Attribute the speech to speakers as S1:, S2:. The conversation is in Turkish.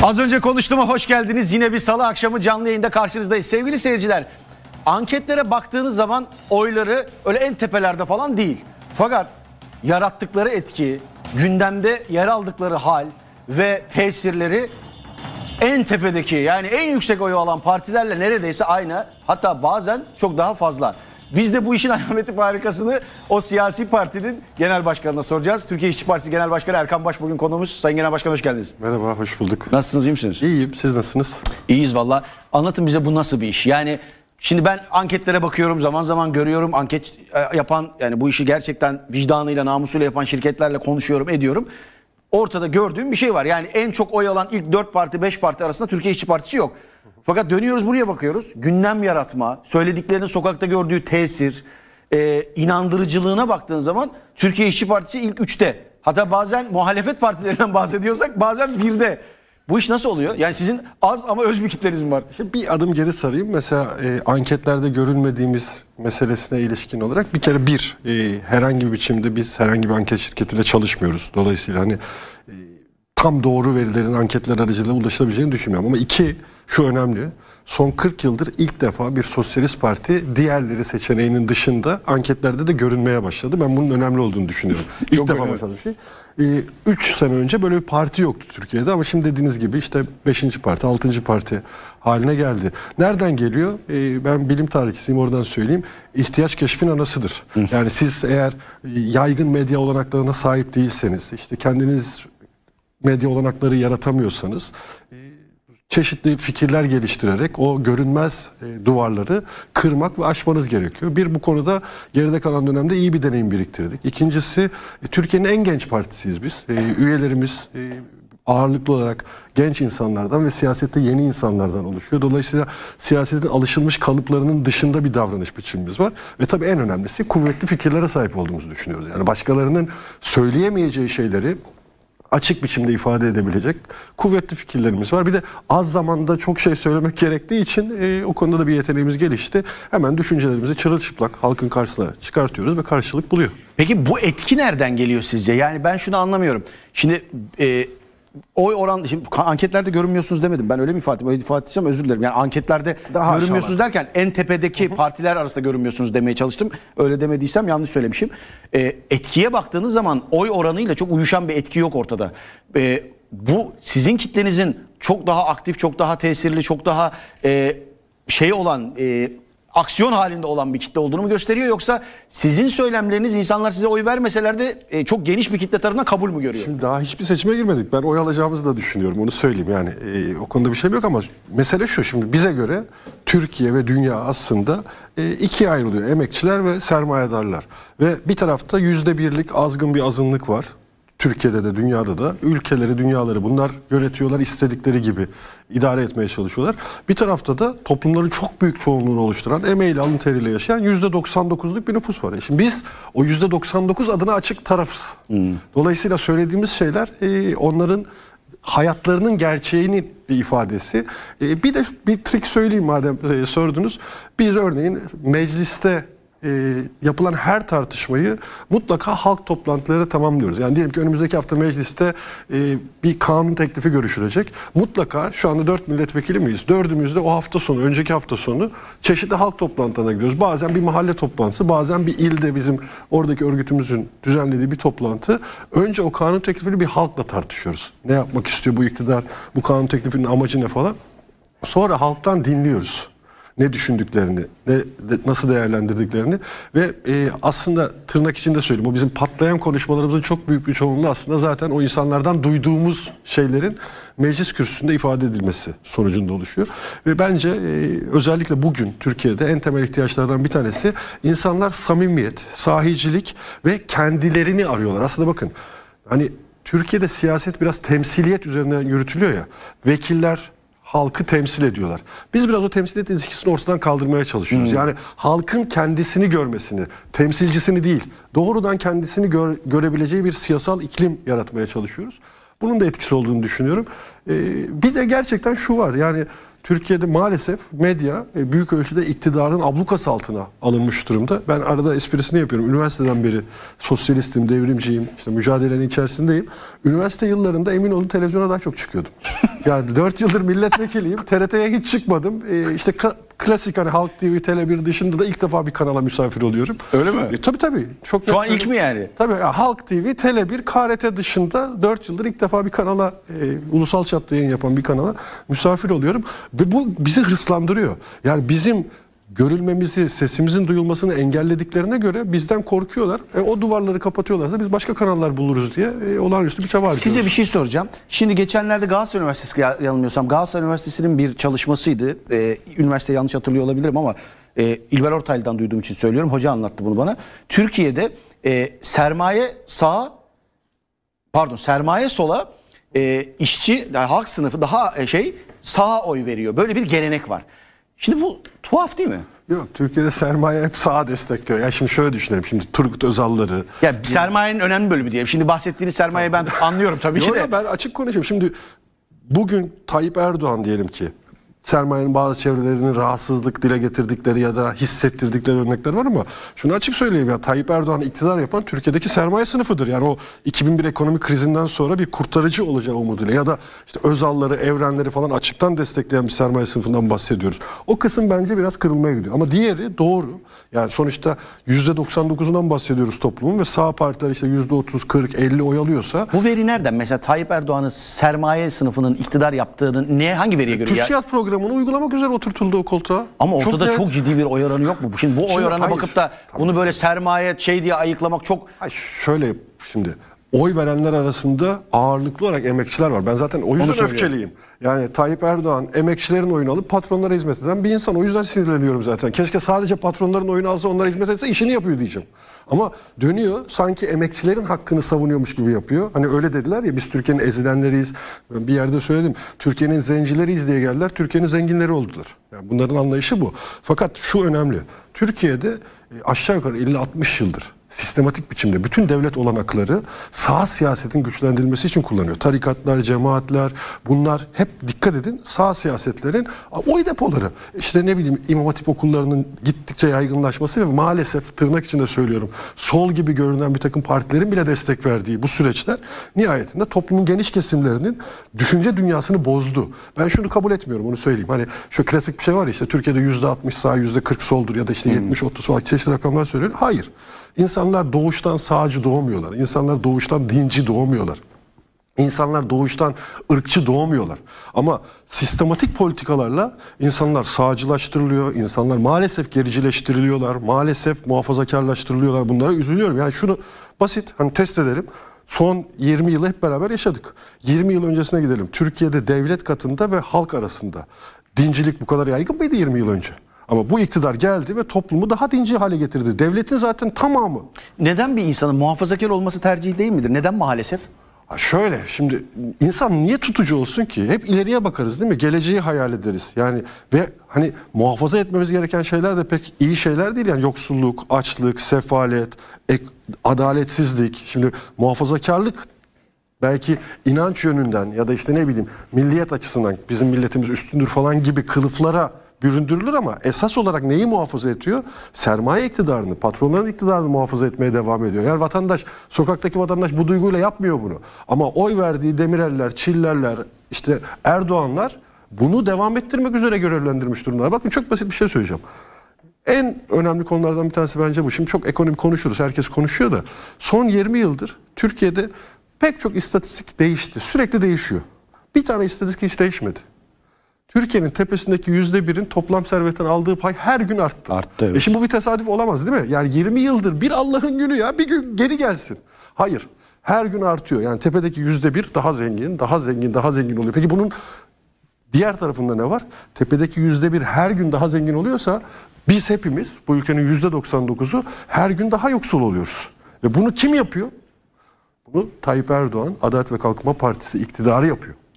S1: Az önce konuştuğuma hoş geldiniz. Yine bir salı akşamı canlı yayında karşınızdayız. Sevgili seyirciler, anketlere baktığınız zaman oyları öyle en tepelerde falan değil. Fakat yarattıkları etki, gündemde yer aldıkları hal ve tesirleri en tepedeki, yani en yüksek oyu alan partilerle neredeyse aynı, hatta bazen çok daha fazla. Biz de bu işin alameti farikasını o siyasi partinin genel başkanına soracağız. Türkiye İşçi Partisi Genel Başkanı Erkan Baş bugün konuğumuz. Sayın Genel Başkan hoş geldiniz.
S2: Merhaba, hoş bulduk.
S1: Nasılsınız, iyi misiniz?
S2: İyiyim, siz nasılsınız?
S1: İyiyiz valla. Anlatın bize, bu nasıl bir iş? Yani şimdi ben anketlere bakıyorum, zaman zaman görüyorum anket yapan, yani bu işi gerçekten vicdanıyla, namusuyla yapan şirketlerle konuşuyorum, ediyorum. Ortada gördüğüm bir şey var. Yani en çok oy alan ilk 4 parti, 5 parti arasında Türkiye İşçi Partisi yok. Fakat dönüyoruz buraya bakıyoruz. Gündem yaratma, söylediklerinin sokakta gördüğü tesir, inandırıcılığına baktığın zaman Türkiye İşçi Partisi ilk 3'te. Hatta bazen muhalefet partilerinden bahsediyorsak bazen 1'de. Bu iş nasıl oluyor? Yani sizin az ama öz bir kitleniz mi var?
S2: Şimdi bir adım geri sarayım. Mesela anketlerde görülmediğimiz meselesine ilişkin olarak bir kere herhangi bir biçimde biz herhangi bir anket şirketiyle çalışmıyoruz. Dolayısıyla hani tam doğru verilerin anketler aracılığıyla ulaşılabileceğini düşünmüyorum. Ama şu önemli. Son 40 yıldır ilk defa bir sosyalist parti diğerleri seçeneğinin dışında anketlerde de görünmeye başladı. Ben bunun önemli olduğunu düşünüyorum. İlk defa mesela bir şey. 3 sene önce böyle bir parti yoktu Türkiye'de ama şimdi dediğiniz gibi işte 5. parti, 6. parti haline geldi. Nereden geliyor? Ben bilim tarihçisiyim, oradan söyleyeyim. İhtiyaç keşfin anasıdır. Yani siz eğer yaygın medya olanaklarına sahip değilseniz, işte kendiniz medya olanakları yaratamıyorsanız, çeşitli fikirler geliştirerek o görünmez duvarları kırmak ve aşmanız gerekiyor. Bu konuda geride kalan dönemde iyi bir deneyim biriktirdik. İkincisi, Türkiye'nin en genç partisiyiz biz. Üyelerimiz ağırlıklı olarak genç insanlardan ve siyasette yeni insanlardan oluşuyor. Dolayısıyla siyasetin alışılmış kalıplarının dışında bir davranış biçimimiz var. Ve tabii en önemlisi kuvvetli fikirlere sahip olduğumuzu düşünüyoruz. Yani başkalarının söyleyemeyeceği şeyleri açık biçimde ifade edebilecek kuvvetli fikirlerimiz var. Bir de az zamanda çok şey söylemek gerektiği için o konuda da bir yeteneğimiz gelişti. Hemen düşüncelerimizi çırılçıplak halkın karşısına çıkartıyoruz ve karşılık buluyor.
S1: Peki bu etki nereden geliyor sizce? Yani ben şunu anlamıyorum. Şimdi oy oran, şimdi anketlerde görünmüyorsunuz demedim. Ben öyle mi ifade ettim? Öyle ifade etsem özür dilerim. Yani anketlerde daha görünmüyorsunuz derken en tepedeki partiler arasında görünmüyorsunuz demeye çalıştım. Öyle demediysem yanlış söylemişim. Etkiye baktığınız zaman oy oranıyla çok uyuşan bir etki yok ortada. Bu sizin kitlenizin çok daha aktif, çok daha tesirli, çok daha aksiyon halinde olan bir kitle olduğunu mu gösteriyor, yoksa sizin söylemleriniz insanlar size oy vermeseler de çok geniş bir kitle tarafından kabul mü görüyor?
S2: Şimdi daha hiçbir seçime girmedik. Ben oy alacağımızı da düşünüyorum, onu söyleyeyim. Yani o konuda bir şey yok ama mesele şu: şimdi bize göre Türkiye ve dünya aslında ikiye ayrılıyor. Emekçiler ve sermayedarlar. Ve bir tarafta %1'lik azgın bir azınlık var. Türkiye'de de dünyada da ülkeleri, dünyaları bunlar yönetiyorlar, istedikleri gibi idare etmeye çalışıyorlar. Bir tarafta da toplumların çok büyük çoğunluğunu oluşturan, emeğiyle, alın teriyle yaşayan %99'luk bir nüfus var. Şimdi biz o %99 adına açık tarafız. Dolayısıyla söylediğimiz şeyler onların hayatlarının gerçeğinin bir ifadesi. Bir de bir trik söyleyeyim madem sordunuz. Biz örneğin mecliste yapılan her tartışmayı mutlaka halk toplantıları tamamlıyoruz. Yani diyelim ki önümüzdeki hafta mecliste bir kanun teklifi görüşülecek. Mutlaka şu anda 4 milletvekili miyiz? 4'ümüz de o hafta sonu, önceki hafta sonu çeşitli halk toplantılarına gidiyoruz. Bazen bir mahalle toplantısı, bazen bir ilde bizim oradaki örgütümüzün düzenlediği bir toplantı. Önce o kanun teklifini bir halkla tartışıyoruz. Ne yapmak istiyor bu iktidar? Bu kanun teklifinin amacı ne falan? Sonra halktan dinliyoruz ne düşündüklerini, nasıl değerlendirdiklerini ve aslında tırnak içinde söyleyeyim, o bizim patlayan konuşmalarımızın çok büyük bir çoğunluğu aslında zaten o insanlardan duyduğumuz şeylerin meclis kürsüsünde ifade edilmesi sonucunda oluşuyor. Ve bence özellikle bugün Türkiye'de en temel ihtiyaçlardan bir tanesi insanlar samimiyet, sahicilik ve kendilerini arıyorlar. Aslında bakın, hani Türkiye'de siyaset biraz temsiliyet üzerinden yürütülüyor ya, vekiller halkı temsil ediyorlar. Biz biraz o temsiliyet ilişkisini ortadan kaldırmaya çalışıyoruz. Yani halkın kendisini görmesini, temsilcisini değil, doğrudan kendisini görebileceği bir siyasal iklim yaratmaya çalışıyoruz. Bunun da etkisi olduğunu düşünüyorum. Bir de gerçekten şu var, yani Türkiye'de maalesef medya büyük ölçüde iktidarın ablukası altına alınmış durumda. Ben arada esprisini yapıyorum. Üniversiteden beri sosyalistim, devrimciyim, işte mücadelenin içerisindeyim. Üniversite yıllarında emin olun televizyona daha çok çıkıyordum. Yani 4 yıldır milletvekiliyim. TRT'ye hiç çıkmadım. İşte klasik hani Halk TV, Tele1 dışında da ilk defa bir kanala misafir oluyorum.
S1: Öyle mi?
S2: Tabii. Çok
S1: Şu an ilk mi yani?
S2: Tabii Halk TV, Tele1, KRT dışında 4 yıldır ilk defa bir kanala, ulusal çapta yayın yapan bir kanala misafir oluyorum. Ve bu bizi hırslandırıyor. Yani bizim görülmemizi, sesimizin duyulmasını engellediklerine göre bizden korkuyorlar. O duvarları kapatıyorlarsa biz başka kanallar buluruz diye olağanüstü bir çaba harcıyoruz.
S1: Size bir şey soracağım. Şimdi geçenlerde Galatasaray Üniversitesi, yanılmıyorsam Galatasaray Üniversitesi'nin bir çalışmasıydı. Üniversite yanlış hatırlıyor olabilirim ama İlber Ortaylı'dan duyduğum için söylüyorum. Hoca anlattı bunu bana. Türkiye'de sermaye sola, işçi, yani halk sınıfı daha sağa oy veriyor. Böyle bir gelenek var. Şimdi bu tuhaf değil mi?
S2: Yok, Türkiye'de sermaye hep sağa destekliyor. Ya şimdi şöyle düşünelim. Şimdi Turgut Özal'ları.
S1: Ya sermayenin önemli bölümü diye. Şimdi bahsettiğiniz sermayeyi ben anlıyorum tabii ki de.
S2: Yok, ben açık konuşayım. Şimdi bugün Tayyip Erdoğan diyelim ki sermayenin bazı çevrelerinin rahatsızlık dile getirdikleri ya da hissettirdikleri örnekler var ama şunu açık söyleyeyim, ya Tayyip Erdoğan'ı iktidar yapan Türkiye'deki sermaye sınıfıdır. Yani o 2001 ekonomik krizinden sonra bir kurtarıcı olacağı umuduyla ya da işte Özal'ları, Evrenleri falan açıktan destekleyen bir sermaye sınıfından bahsediyoruz. O kısım bence biraz kırılmaya gidiyor. Ama diğeri doğru. Yani sonuçta %99'undan bahsediyoruz toplumun ve sağ partiler işte %30, 40, 50 oy alıyorsa.
S1: Bu veri nereden? Mesela Tayyip Erdoğan'ın sermaye sınıfının iktidar yaptığını hangi veriye göre?
S2: TÜSİAD programını uygulamak üzere oturtuldu o koltuğa.
S1: Ama ortada çok ciddi bir oy oranı yok mu? Şimdi bu oy oranına
S2: hayır,
S1: bakıp da bunu böyle sermaye diye ayıklamak çok...
S2: Şöyle şimdi oy verenler arasında ağırlıklı olarak emekçiler var. Ben zaten o yüzden öfkeliyim. Yani Tayyip Erdoğan emekçilerin oyunu alıp patronlara hizmet eden bir insan. O yüzden sinirleniyorum zaten. Keşke sadece patronların oyunu alsa, onlara hizmet etse, işini yapıyor diyeceğim. Ama dönüyor sanki emekçilerin hakkını savunuyormuş gibi yapıyor. Hani öyle dediler ya, biz Türkiye'nin ezilenleriyiz. Ben bir yerde söyledim. Türkiye'nin zencileriyiz diye geldiler. Türkiye'nin zenginleri oldular. Yani bunların anlayışı bu. Fakat şu önemli. Türkiye'de aşağı yukarı 50-60 yıldır sistematik biçimde bütün devlet olanakları sağ siyasetin güçlendirilmesi için kullanıyor. Tarikatlar, cemaatler, bunlar hep dikkat edin sağ siyasetlerin oy depoları. İşte ne bileyim İmam Hatip okullarının gittikçe yaygınlaşması ve maalesef tırnak içinde söylüyorum sol gibi görünen bir takım partilerin bile destek verdiği bu süreçler nihayetinde toplumun geniş kesimlerinin düşünce dünyasını bozdu. Ben şunu kabul etmiyorum, onu söyleyeyim. Hani şu klasik bir şey var ya, işte Türkiye'de %60 sağ, %40 soldur ya da işte 70-30 falan çeşitli rakamlar söylüyor. Hayır. İnsanlar doğuştan sağcı doğmuyorlar. İnsanlar doğuştan dinci doğmuyorlar. İnsanlar doğuştan ırkçı doğmuyorlar. Ama sistematik politikalarla insanlar sağcılaştırılıyor. İnsanlar maalesef gericileştiriliyorlar. Maalesef muhafazakarlaştırılıyorlar. Bunlara üzülüyorum. Yani şunu basit hani test edelim. Son 20 yılı hep beraber yaşadık. 20 yıl öncesine gidelim. Türkiye'de devlet katında ve halk arasında dincilik bu kadar yaygın mıydı 20 yıl önce? Ama bu iktidar geldi ve toplumu daha dinci hale getirdi. Devletin zaten tamamı.
S1: Neden bir insanın muhafazakar olması tercih değil midir? Neden maalesef?
S2: Şöyle, şimdi insan niye tutucu olsun ki? Hep ileriye bakarız değil mi? Geleceği hayal ederiz. Yani ve hani muhafaza etmemiz gereken şeyler de pek iyi şeyler değil. Yani yoksulluk, açlık, sefalet, adaletsizlik. Şimdi muhafazakarlık belki inanç yönünden ya da işte ne bileyim milliyet açısından bizim milletimiz üstündür falan gibi kılıflara büründürülür ama esas olarak neyi muhafaza ediyor? Sermaye iktidarını, patronların iktidarını muhafaza etmeye devam ediyor. Yani vatandaş, sokaktaki vatandaş bu duyguyla yapmıyor bunu. Ama oy verdiği Demireller, Çillerler, işte Erdoğanlar bunu devam ettirmek üzere görevlendirmiş durumlar. Bakın çok basit bir şey söyleyeceğim. En önemli konulardan bir tanesi bence bu. Şimdi çok ekonomi konuşuruz, herkes konuşuyor da son 20 yıldır Türkiye'de pek çok istatistik değişti. Sürekli değişiyor. Bir tane istatistik hiç değişmedi. Türkiye'nin tepesindeki %1'in toplam servetten aldığı pay her gün arttı.
S1: Arttı, evet.
S2: Şimdi bu bir tesadüf olamaz değil mi? Yani 20 yıldır bir Allah'ın günü ya, bir gün geri gelsin. Hayır. Her gün artıyor. Yani tepedeki %1 daha zengin, daha zengin, daha zengin oluyor. Peki bunun diğer tarafında ne var? Tepedeki %1 her gün daha zengin oluyorsa biz hepimiz, bu ülkenin %99'u her gün daha yoksul oluyoruz. Ve bunu kim yapıyor? Bunu Tayyip Erdoğan, Adalet ve Kalkınma Partisi iktidarı yapıyor.